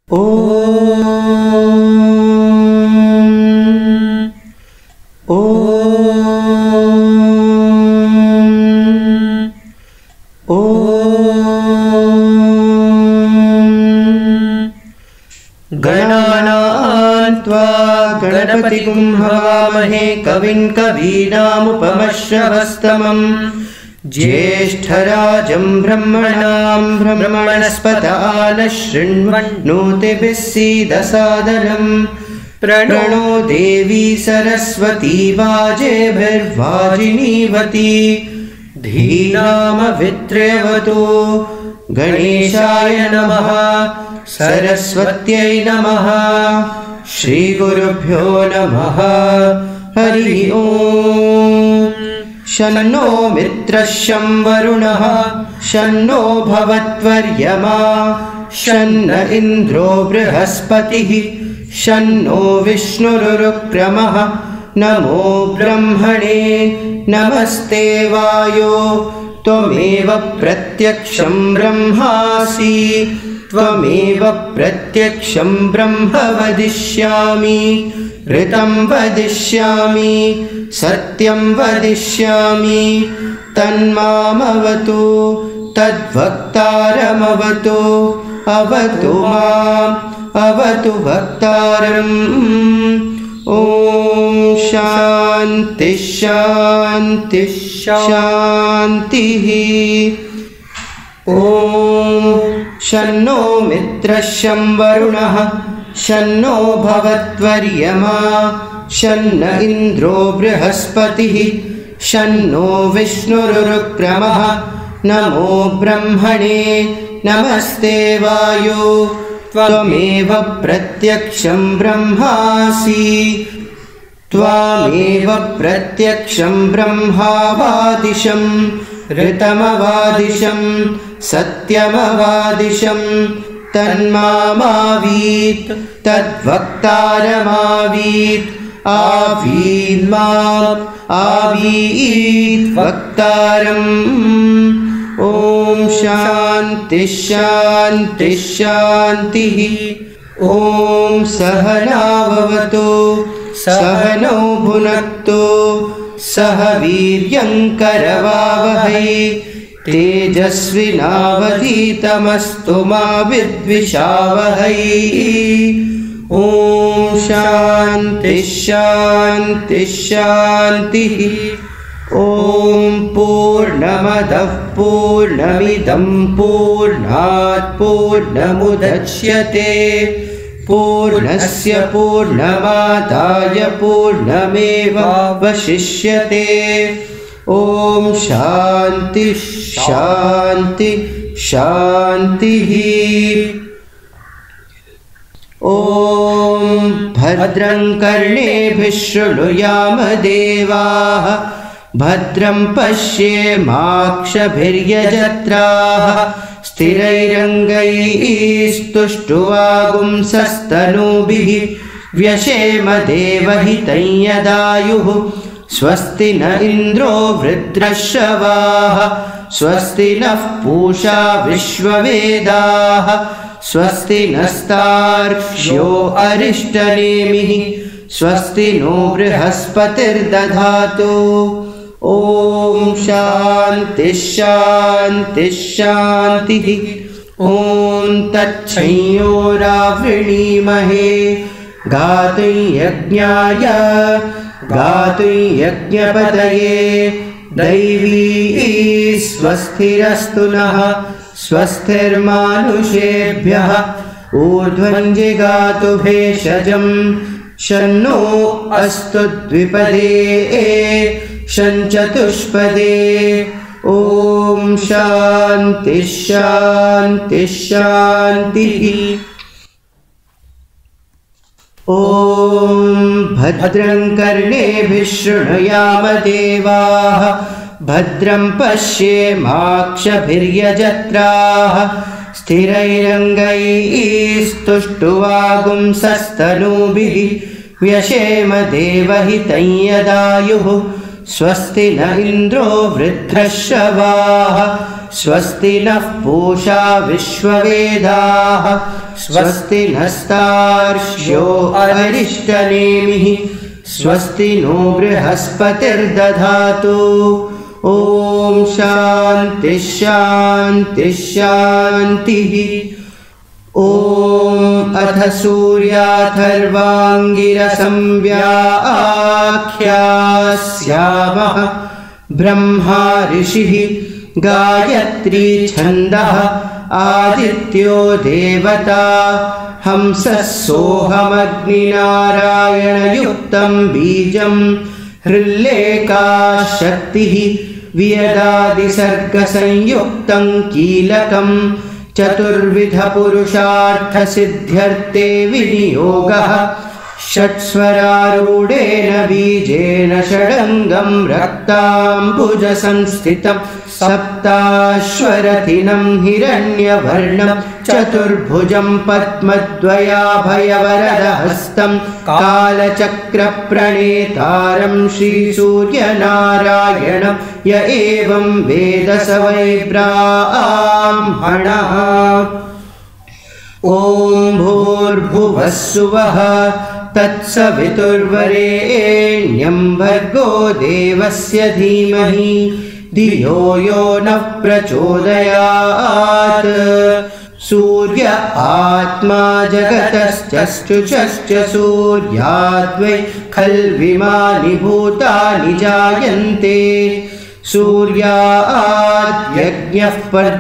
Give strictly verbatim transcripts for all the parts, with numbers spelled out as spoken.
ॐ ॐ ॐ गणानां त्वा गणपतिं हवामहे कविं कवीनामुपमश्रवस्तमम् ज्येष्ठराजं ब्रह्मणां ब्रह्मणस्पतान शृण्वन्नोतिभिः सीदसादनम् प्रणो देवी सरस्वती वाजेभिर्वाजिनीवती धीनामभित्र्यवतु गणेशाय नमः सरस्वत्यै नमः श्रीगुरुभ्यो नमः हरि ओम् शन्नो मित्रः शं वरुणः शन्नो भवत्वर्यमा शन्न इन्द्रो बृहस्पतिः शन्नो विष्णुरुक्रमः नमो ब्रह्मणे नमस्ते वायो त्वमेव प्रत्यक्षं ब्रह्मासि त्वमेव प्रत्यक्षं ब्रह्म वदिष्यामि ऋतं वदिष्यामि सत्यं वदिष्यामि तन्मामवतु तद्वक्तारमवतु अवतु माम् अवतु वक्तारम् ॐ शान्ति शान्ति शान्तिः ॐ शन्नो मित्रः शं वरुणः शन्नो भवत्वर्यमा शन्न इन्द्रो बृहस्पतिः शन्नो विष्णुरुक्रमः नमो ब्रह्मणे नमस्ते वायो त्वमेव प्रत्यक्षं ब्रह्मासि त्वामेव प्रत्यक्षं ब्रह्मावादिशं ऋतमवादिशं सत्यमवादिशं तन्मामावीत् तद्वक्तारमावीत् आवीत् माम् आवीत् वक्तारम् ॐ शान्ति शान्ति शान्तिः ॐ सहनाववतु सहनौ भुनक्तु सह वीर्यं करवावहै तेजस्विनावधीतमस्तु मा विद्विषावहै ॐ शान्ति शान्ति शान्तिः ॐ पूर्णमदः पूर्णमिदं पूर्णात् पूर्णमुदच्यते पूर्णस्य पूर्णमादाय पूर्णमेवावशिष्यते ॐ शान्ति शान्ति शान्तिः ॐ भद्रं कर्णेभिः शृणुयाम देवाः भद्रं पश्येमाक्षभिर्यजत्राः स्थिरैरङ्गैस्तुष्टुवागुंसस्तनूभिः व्यशेम देवहितं यदायुः स्वस्ति न इन्द्रो वृत्रश्रवाः स्वस्ति नः पूषा विश्ववेदाः स्वस्ति नस्तार्क्ष्यो अरिष्टनेमिः स्वस्ति नो बृहस्पतिर्दधातु ॐ शान्ति शान्ति शान्तिः ॐ तच्छंयोरावृणीमहे गातुं यज्ञाय गातुं यज्ञपतये दैवी स्वस्तिरस्तु नः स्वस्तिर्मानुषेभ्यः ऊर्ध्वं जिगातु भेषजम् शन्नो अस्तु द्विपदे शञ्चतुष्पदे ॐ शान्ति शान्ति शान्तिः ॐ भद्रं कर्णेभिः शृणुयाम देवाः भद्रं पश्येमाक्षभिर्यजत्राः स्थिरैरङ्गैस्तुष्टुवागुंसस्तनूभिः व्यशेम देवहितं यदायुः स्वस्ति न इन्द्रो वृद्धश्रवाः स्वस्ति नः पूषा विश्ववेदाः स्वस्ति नस्तार्क्ष्यो अरिष्टनेमिः स्वस्ति नो बृहस्पतिर्दधातु। ॐ शान्ति शान्ति शान्तिः। ॐ अथ सूर्याथर्वाङ्गिरसं व्याख्यास्यामः। ब्रह्मा ऋषिः गायत्री छन्दः आदित्यो देवता हंसः सोऽहमग्निनारायणयुक्तं बीजं हृल्लेखा शक्तिः वियदादिसर्गसंयुक्तं कीलकं चतुर्विधपुरुषार्थसिद्ध्यर्थे विनियोगः षट्स्वरारूढेन बीजेन षडङ्गं रक्ताम्बुजसंस्थितं सप्ताश्वरथिनं हिरण्यवर्णं चतुर्भुजं पद्मद्वयाभयवरदहस्तं कालचक्रप्रणेतारं श्रीसूर्यनारायणं य एवं वेद स वै ब्राह्मणः। ॐ भूर्भुवः सुवः तत्सवितुर्वरेण्यं भर्गो देवस्य धीमहि धियो यो नः प्रचोदयात्। सूर्य आत्मा जगतश्चक्षुषश्च सूर्याद्वै खल्विमानि भूतानि जायन्ते। सूर्याद्यज्ञः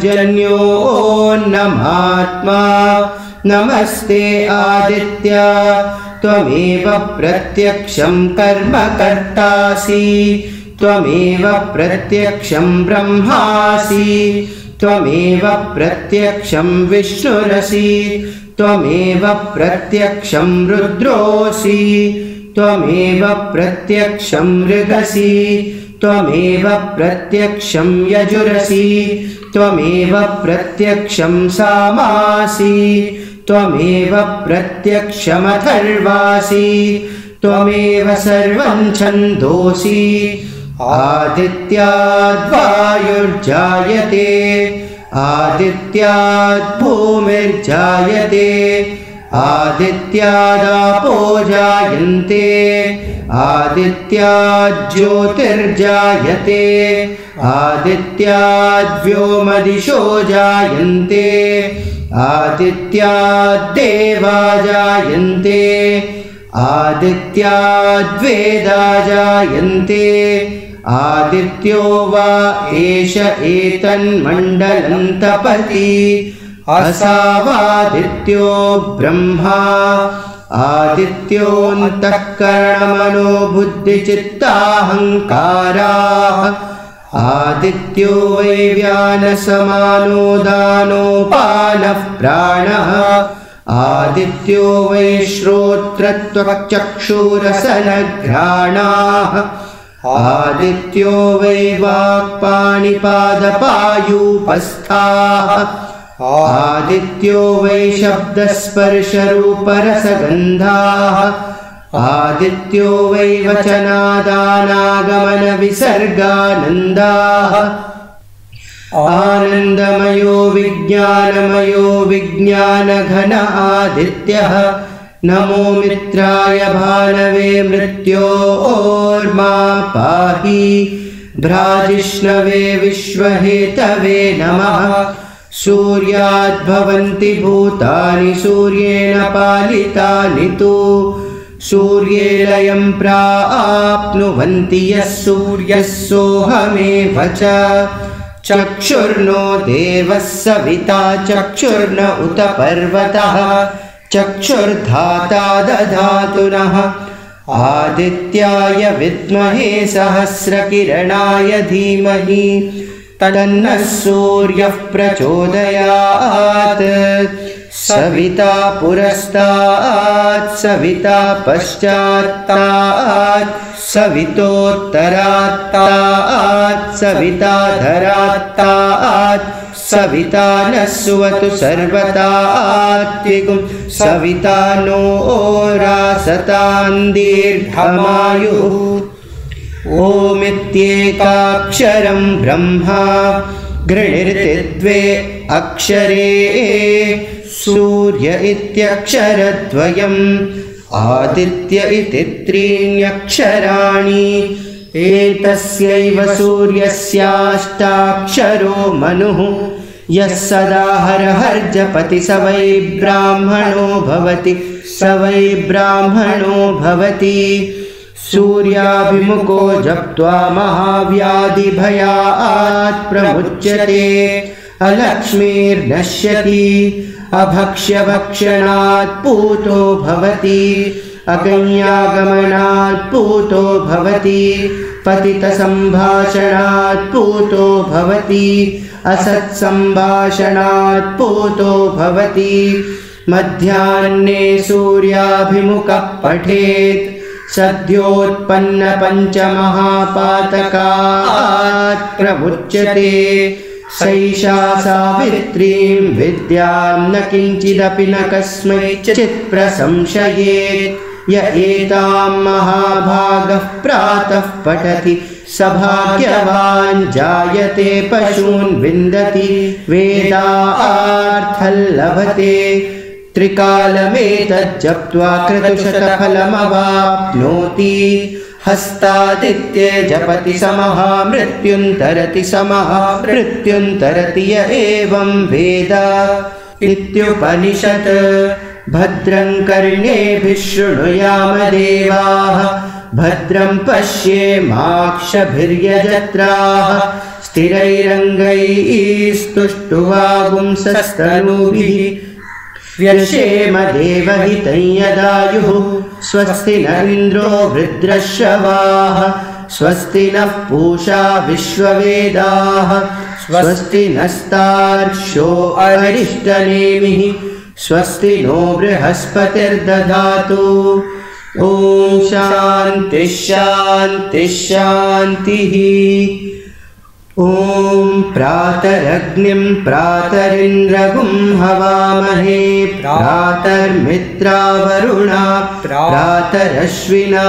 पर्जन्योऽन्नमात्मा नमस्ते आदित्य त्वमेव प्रत्यक्षं कर्म कर्तासि त्वमेव प्रत्यक्षं ब्रह्मासि त्वमेव प्रत्यक्षं विष्णुरसि त्वमेव प्रत्यक्षं रुद्रोऽसि त्वमेव प्रत्यक्षं मृगसि त्वमेव प्रत्यक्षं यजुरसि त्वमेव प्रत्यक्षं सामासि त्वमेव प्रत्यक्षमथर्वासि त्वमेव सर्वं छन्दोसि। आदित्याद्वायुर्जायते आदित्याद्भूमिर्जायते आदित्यादापो जायन्ते आदित्याज्योतिर्जायते आदित्याद्व्योमदिशो जायन्ते आदित्याद्देवा जायन्ते आदित्याद्वेदा जायन्ते आदित्यो वा एष एतन्मण्डलं तपति असावादित्यो ब्रह्मा आदित्योऽन्तःकरणमनो बुद्धिचित्ताहङ्काराः आदित्यो वै व्यानसमानो दानोपानः प्राणः आदित्यो वै श्रोत्रत्वचक्षुरसनघ्राणाः आदित्यो वै वाक्पाणिपादपायूपस्थाः आदित्यो वै शब्दस्पर्शरूपरसगन्धाः आदित्यो वै वचनादानागमनविसर्गानन्दाः आनन्दमयो विज्ञानमयो विज्ञानघन आदित्यः नमो मित्राय भानवे मृत्योर्मा पाहि भ्राजिष्णवे विश्वहेतवे नमः। सूर्याद्भवन्ति भूतानि सूर्येण पालितानि तु सूर्ये लयं प्राप्नुवन्ति यः सूर्यः सोऽहमेव च चक्षुर्नो देवः सविता चक्षुर्न उत पर्वतः चक्षुर्धाता दधातु नः आदित्याय विद्महे सहस्रकिरणाय धीमहि तन्नः सूर्यः प्रचोदयात्। सविता पुरस्तात् सविता पश्चात्तात् सवितोत्तरात्तात् सविता धरात्तात् सविता नः सुवतु सर्वतात्विकुं सविता नो रासतां दीर्घमायुः। ॐ ओमित्येकाक्षरं ब्रह्मा गृणीर्ति द्वे अक्षरे सूर्य इत्यक्षरद्वयम् आदित्य इति त्रीण्यक्षराणि एतस्यैव सूर्यस्याष्टाक्षरो मनुः यः सदा हरहर्जपति स वै ब्राह्मणो भवति स वै ब्राह्मणो भवति सूर्याभिमुखो जप्त्वा महाव्याधिभयात् प्रमुच्यते अलक्ष्मीर्नश्यति अभक्ष्यभक्षणात् पूतो भवति अगम्यागमनात् पूतो भवति पतितसम्भाषणात् पूतो भवति असत्सम्भाषणात् पूतो भवति मध्याह्ने सूर्याभिमुखः पठेत् सद्योत्पन्नपञ्चमहापातकात् प्रमुच्यते सैषा सावित्रीं विद्यां न किञ्चिदपि न कस्मैचित् प्रसंशयेत् य एतां महाभागः प्रातः पठति स भाग्यवान् जायते पशून् विन्दति वेदार्थं लभते त्रिकालमेतज्जप्त्वा क्रतुशतफलमवाप्नोति हस्तादित्ये जपति समः मृत्युन्तरति समः मृत्युन्तरति य एवं वेद इत्युपनिषत् भद्रं कर्णेभिः शृणुयाम देवाः भद्रं पश्येमाक्षभिर्यजत्राः स्थिरैरङ्गैस्तुष्टुवागुंसस्तनूभिः व्यशेम देवहितं यदायुः स्वस्ति न इन्द्रो वृद्रश्रवाः स्वस्ति नः पूषा विश्ववेदाः स्वस्ति नस्तार्क्ष्यो अरिष्टनेमिः स्वस्ति नो बृहस्पतिर्दधातु ॐ शान्तिः शान्तिः शान्तिः ॐ प्रातरग्निं प्रातरिन्द्रगुं हवामहे प्रातर्मित्रावरुणा प्रातरश्विना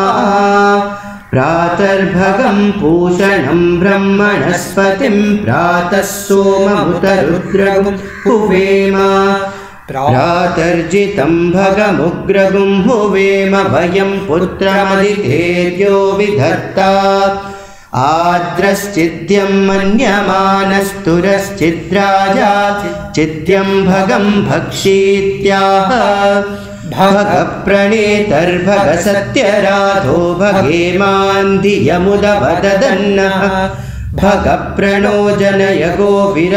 प्रातर्भगं पूषणं ब्रह्मणस्पतिं प्रातः सोममुतरुद्रगुं हुवेम प्रातर्जितं भगमुग्रगुं हुवेम वयं पुत्रमदितेर्यो विधत्ता आद्रश्चिद्यं मन्यमानस्तुरश्चिद्राजा चिद्यं भगं भक्षीत्याह भगप्रणेतर्भगसत्यराधो भगेमान्धियमुदवददन्नः भगप्रणो जनयगो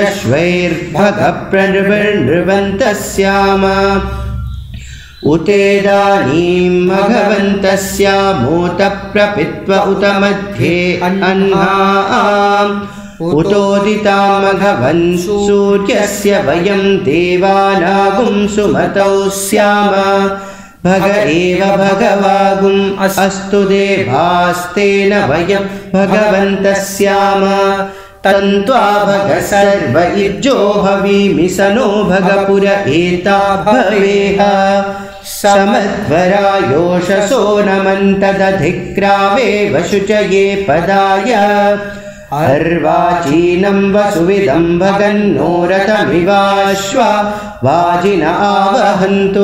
विरश्वैर्भगप्रणृवन्तः स्याम उतेदानीं भगवन्तस्यामोत प्रपित्व उत मध्ये अह्नाम् उतोदितां भगवन् सूर्यस्य वयं देवानागुं सुमतौ स्याम भग एव भगवागुम् अस्तु देवास्तेन वयं भगवन्तः स्याम तन्त्वा भग सर्व इज्जो हवीमि स नो भगपुर एता भवेह समध्वरायोषसो नमन्तदधिक्रावे वशुचये पदाय अर्वाचीनं वसुविदं भगन्नो रथमिवाश्वा वाजिन आवहन्तु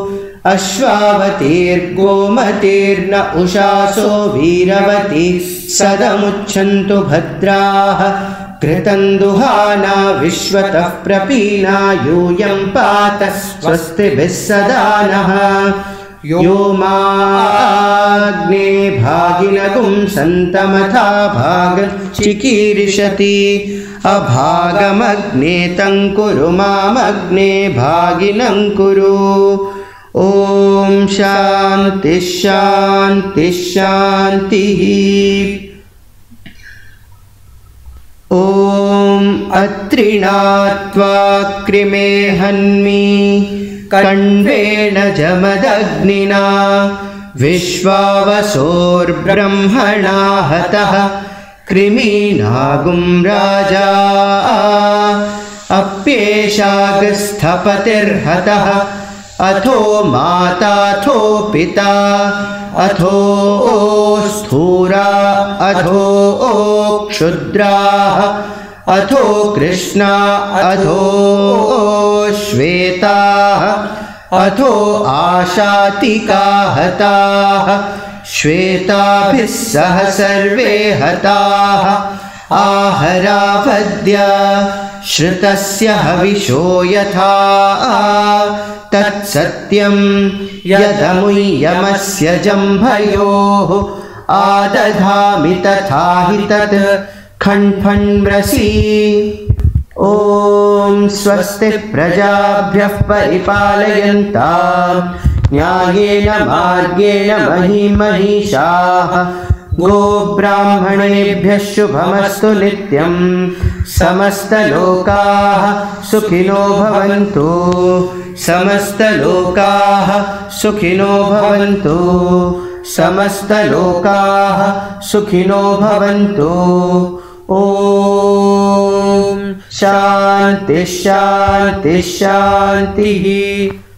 अश्वावतीर्गोमतीर्न उषासो वीरवती सदमुच्छन्तु भद्राः कृतन्दुहाना विश्वतः प्रपीना यूयं पात स्वस्तिभिः सदा नः यो माग्ने भागिनगुं सन्तमथा भागचिकीर्षति अभागमग्ने तङ्कुरु मामग्ने भागिनं कुरु ॐ शान्तिः शान्तिः शान्तिः ॐ अत्रिणात्वा कृमे हन्मि कण्वेन जमदग्निना विश्वावसोर्ब्रह्मणा हतः कृमीनागुं राजा अप्येषागस्थपतिर्हतः अथो माताथो पिता अथो स्थूरा अथो क्षुद्राः अथो कृष्णा अथो श्वेताः अथो आशातिका हताः श्वेताभिः सह सर्वे हताः आहरावद्य श्रुतस्य हविषो यथा तत्सत्यं यदमुय्यमस्य जम्भयोः आदधामि तथा हि तत् खण्फण्म्रसि। ॐ स्वस्ति प्रजाभ्यः परिपालयन्तां न्यायेन मार्गेण महीं महिषाः गोब्राह्मणेभ्यः शुभमस्तु नित्यं समस्तलोकाः सुखिनो भवन्तु समस्तलोकाः सुखिनो भवन्तु समस्तलोकाः सुखिनो भवन्तु। ॐ शान्ति शान्ति शान्तिः।